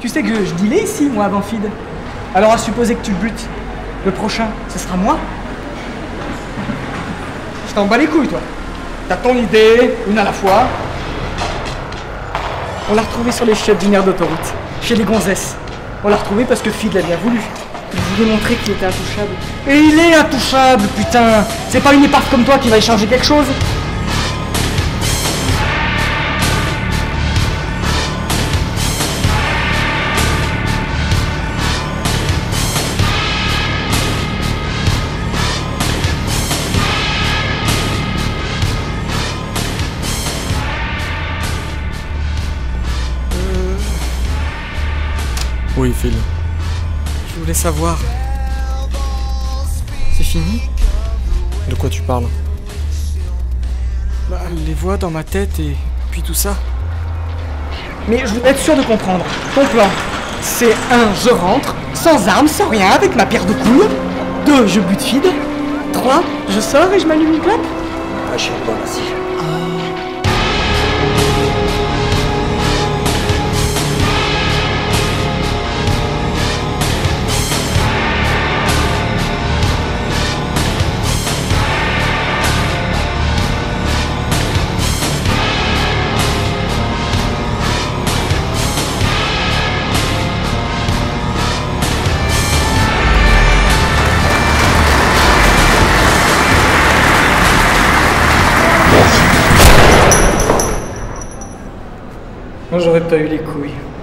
Tu sais que je dealais ici, moi, avant Feed. Alors à supposer que tu le butes, le prochain, ce sera moi. Je t'en bats les couilles, toi. T'as ton idée, une à la fois. On l'a retrouvé sur les chiottes d'une aire d'autoroute, chez les gonzesses. On l'a retrouvé parce que Feed l'a bien voulu. Il voulait montrer qu'il était intouchable. Et il est intouchable, putain! C'est pas une épargne comme toi qui va échanger quelque chose. Oui, Phil. Je voulais savoir... C'est fini? De quoi tu parles? Bah, les voix dans ma tête et puis tout ça. Mais je voudrais être sûr de comprendre. Ton plan, c'est 1, je rentre, sans armes, sans rien, avec ma pierre de couille. 2, je bute Feed. 3, je sors et je m'allume une clope. Ah, je suis bon, vas-y. Moi, j'aurais pas eu les couilles.